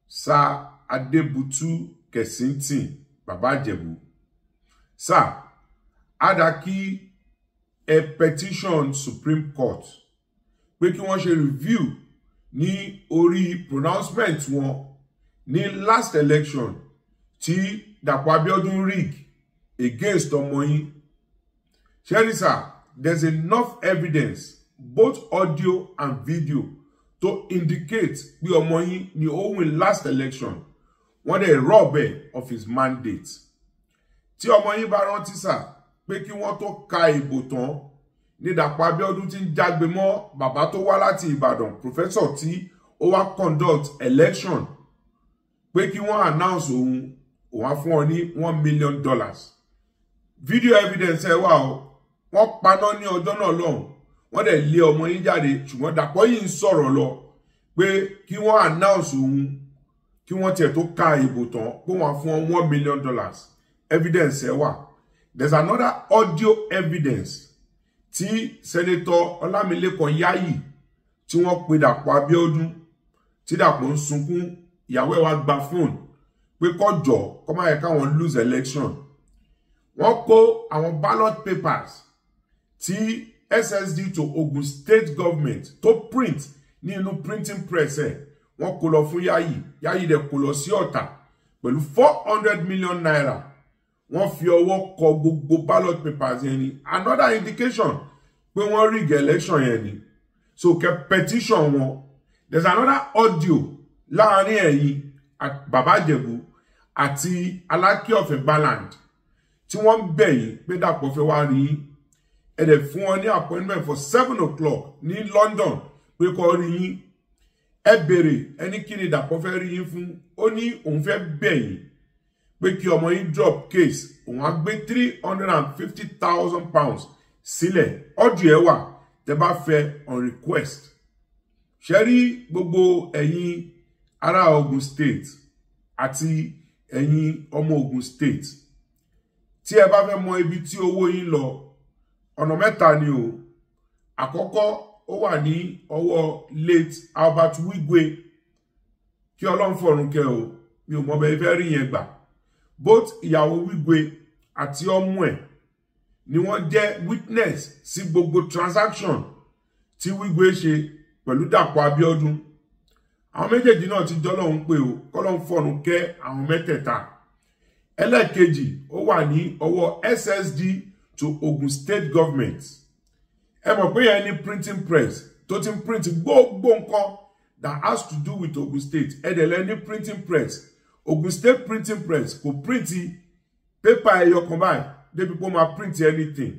Sir Adébútú Kẹ́sìntín Bàbá Ìjẹ̀bú. Sir, Adaki a petition Supreme Court pé kí wọ́n ṣe review ní orí pronouncement wọn ní last election tí Dàpọ̀ Abíọ́dún rig against ọmọ yín. Ṣẹ́rí sir, there's enough evidence, both audio and video, to indicate pé ọmọ yín ni ó win last election. Wọ́n dẹ̀ rob ẹ̀ of his mandate. Tí ọmọ yín bá rántí sir, pé kí wọ́n tó ka ìbò tán ní Dàpọ̀ Abíọ́dún tí ń jágbe mọ́ bàbá tó wá láti Ìbàdàn, professor tí ó wá conduct election, pé kí wọ́n announce òun á fún ọ ní $1 million. Video evidence ẹ wà o, wọ́n paná ní ọjọ́ náà lọ́hùn, wọ́n dẹ̀ lé ọmọ yín jáde, ṣùgbọ́n Dàpọ̀ yìí ń sọ̀rọ̀ lọ pé kí wọ́n announce òun, kí wọ́n tiẹ̀ tó ka ìbò tán, pé wọ́n á fún ọ $1 million. Evidence ẹ wà. There's another audio evidence tí Senator Ọlámilékan Yayi tí wọ́n pe Dàpọ̀ Abíọ́dún, tí Dàpọ̀ ń sunkún, ìyàwó ẹ̀ wá gba phone pé kọjọ kó má yẹ káwọn lose election. Wọ́n kó àwọn ballot papers tí SSD to Ogun State government tó print ní inú printing press ẹ̀, wọ́n kó lọ fún Yayi. Yayi dẹ̀ kó lọ sí Ọ̀tà pẹ̀lú 400 million naira. Wọ́n fi ọwọ́ kọ gbogbo ballot papers yẹn ni. Another indication pé wọ́n rig election yẹn ni. So kẹ petition wọn. There's another audio láàrin ẹ̀yin Bàbá Ìjẹ̀bú àti Aláké of Igbaland tí wọ́n bẹ̀ yín pé Dàpọ̀ fẹ́ wá rí yín. Ẹ dẹ̀ fún wọn ní appointment for 7 o'clock ní London pé kó rí yín. Ẹ béèrè ẹni kí ni Dàpọ̀ fẹ́ rí yín fún. Ó ní òun fẹ́ bẹ̀ yín pé kí ọmọ yín drop case, òun á gbé £350,000 sílẹ̀. Audio ẹ wà tẹ́ bá fẹ́ on request. Ṣé rí gbogbo ẹ̀yin ará Ogun State àti ẹ̀yin ọmọ Ogun State, tí ẹ bá fẹ́ mọ ibi tí owó yín lọ, ọ̀nà mẹ́ta ni o. Àkọ́kọ́, ó wà ní ọwọ́ late Albert Wigwe, kí Ọlọ́run fọ̀run kẹ́ o, mi ò mọ̀ bẹ́ẹ̀ fẹ́ rí yẹn gbà. Both ìyàwó Wigwe àti ọmọ ẹ̀ ni wọ́n jẹ́ witness sí gbogbo transaction tí Wigwe ṣe pẹ̀lú Dàpọ̀ Abíọ́dún. Àwọn méjèèjì náà ti jọ́lọ́run pé o, kọ́lọ́run fọ̀run kẹ́ àwọn mẹ́tẹ̀ẹ̀ta. Ẹlẹ́ẹ̀kejì, ó wà ní ọwọ́ SSD to Ogun State government. Ẹ mọ̀ pé yẹn ní printing press tó ti ń print gbogbo nǹkan that has to do with Ogun State. Ẹ dẹ̀ lẹ́ ní printing press. Ogun State printing press kò print paper ẹyọ kan báyìí débi pé ó máa print anything.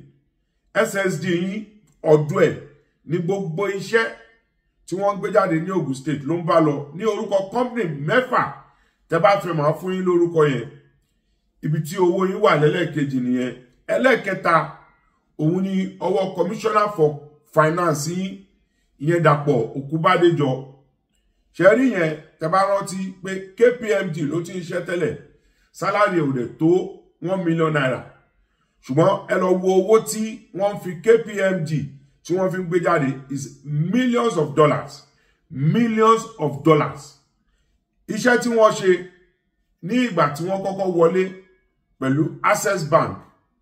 SSD yín ọ̀dọ̀ ẹ̀ ní gbogbo iṣẹ́ tí wọ́n ń gbé jáde ní Ogun State ló ń bá lọ ní orúkọ company 6 tẹ́ bá fẹ́ máa fún yín lórúkọ yẹn. Ibi tí owó yín wà lẹ́lẹ́kejì nìyẹn. Ẹlẹ́kẹta, òun ni ọwọ́ Commissioner for Finance yín, ìyẹn Dàpọ̀ Òkúbádéjọ. Ṣé rí yẹn tẹ́ bá rántí pé KPMG ló ti ń ṣe tẹ́lẹ̀, salary ò dẹ̀ tó $1 million. Ṣùgbọ́n ẹ lọ wo owó tí wọ́n fi KPMG tí wọ́n fi ń gbé jáde is millions of dollars. Millions of dollars. Iṣẹ́ tí wọ́n ṣe ní ìgbà tí wọ́n kọ́kọ́ wọlé pẹ̀lú Access Bank,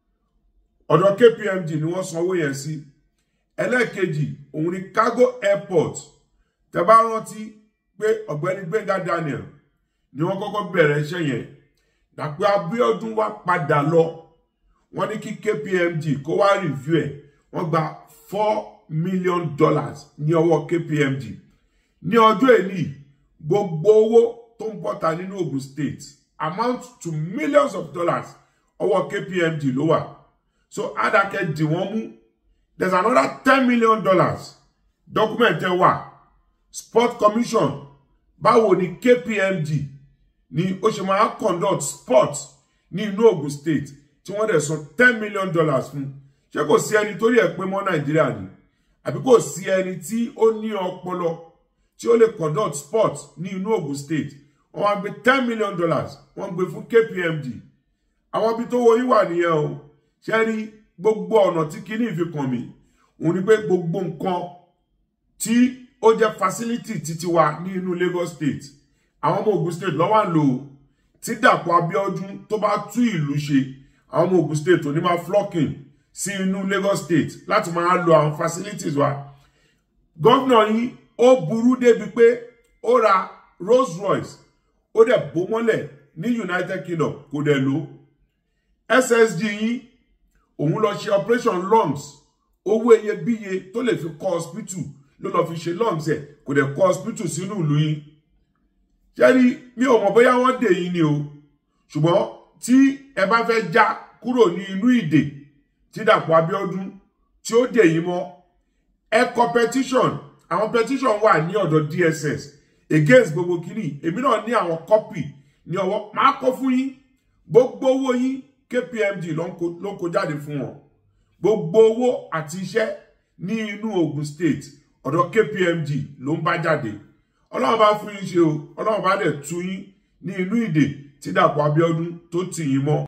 ọ̀dọ̀ KPMG ni wọ́n sanwó yẹn sí. Ẹlẹ́ẹ̀kejì, òun ni Cargo Airport. Tẹ́ bá rántí pé ọ̀gbẹ́ni Gbénga Daniel ni wọ́n kọ́kọ́ bẹ̀rẹ̀ iṣẹ́ yẹn. Dàpọ̀ Abíọ́dún wá padà lọ. Wọ́n ní kí KPMG kó wá review ẹ̀. Wọ́n gba $4 million ní ọwọ́ KPMG. Ní ọjọ́ èní, gbogbo owó tó ń bọ́ta nínú Ogun State amount to millions of dollars ọwọ́ KPMG ló wà. So Adake dì wọ́n mú. There's another $10 million. Document ẹ wà. Sport Commission. Báwo ni KPMG ni ó ṣe máa conduct sport ní inú Ogun State tí wọ́n dẹ̀ san $10 million fún. Ṣé kò sí ẹni tó rí ẹ pé mọ́ Nàìjíríà ni? Àbí kò sí ẹni tí ó ní ọpọlọ tí ó lè conduct sport ní inú Ogun State? Wọ́n wá gbé $10 million, wọ́n gbé fún KPMG. Àwọn ibi tó wo yín wà nìyẹn o. Ṣé rí gbogbo ọ̀nà tí kíní fi kàn mí? Òun ni pé gbogbo nǹkan tí ó jẹ́ facility títí wa ní inú Lagos State àwọn ọmọ Ògùn state ló wà ń lò ó tí Dàpọ̀ Abíọ́dún tó bá tú ìlú ṣe àwọn ọmọ Ògùn state ò ní máa flocking sí inú Lagos state láti máa lo àwọn facilities wa. Gómìnà yín ó burú débi pé ó ra Rolls Royce ó dẹ̀ bó mọ́lẹ̀ ní United Kingdom kò dẹ̀ lò. SSG yín òun lọ ṣe operation lungs owó iyebíye tó lè fi kọ́ hospital ló lọ fi ṣe lungs ẹ̀ kò dẹ̀ kọ́ hospital sínú ìlú yín. Ṣẹ́rí mi ò mọ̀ bóyá wọ́n dè yín ni o ṣùgbọ́n tí ẹ bá fẹ́ já kúrò ní inú ìdè tí Dàpọ̀ Abíọ́dún tí ó dè yín mọ́ ẹ kọ petition. Àwọn petition wà ní ọ̀dọ̀ DSS against gbogbo kini èmi náà ní àwọn copy ní ọwọ́ máa kọ fún yín gbogbo owó yín KPMG ló ń kó jáde fún wọn gbogbo owó àti iṣẹ́ ní inú Ògùn state ọ̀dọ̀ KPMG ló ń bá jáde. Ọlọ́run bá fún yín ṣe o Ọlọ́run bá dẹ̀ tú yín ní inú ìdè tí Dàpọ̀ Abíọ́dún tó tì yín mọ́.